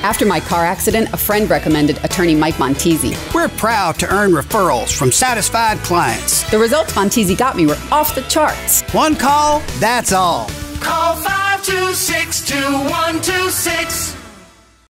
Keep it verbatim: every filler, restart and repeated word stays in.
After my car accident, a friend recommended attorney Mike Montesi. We're proud to earn referrals from satisfied clients. The results Montesi got me were off the charts. One call, that's all. Call